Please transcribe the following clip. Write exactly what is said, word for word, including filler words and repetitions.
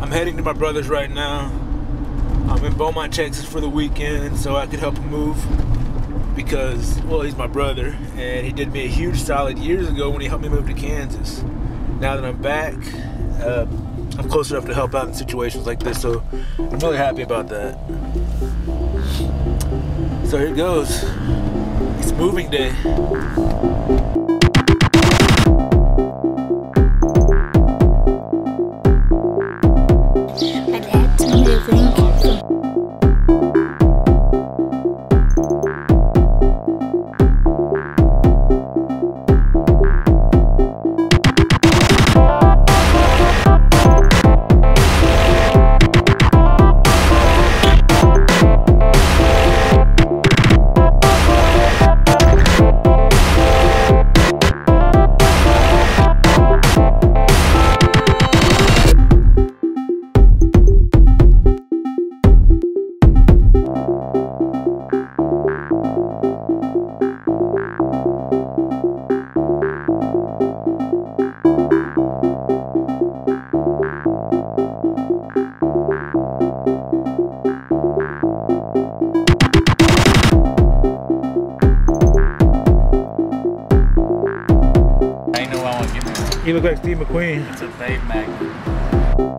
I'm heading to my brother's right now. I'm in Beaumont, Texas for the weekend so I could help him move because, well, he's my brother and he did me a huge solid years ago when he helped me move to Kansas. Now that I'm back, uh, I'm close enough to help out in situations like this, so I'm really happy about that. So here it goes. It's moving day. You look like Steve McQueen. It's a Babe Magnum.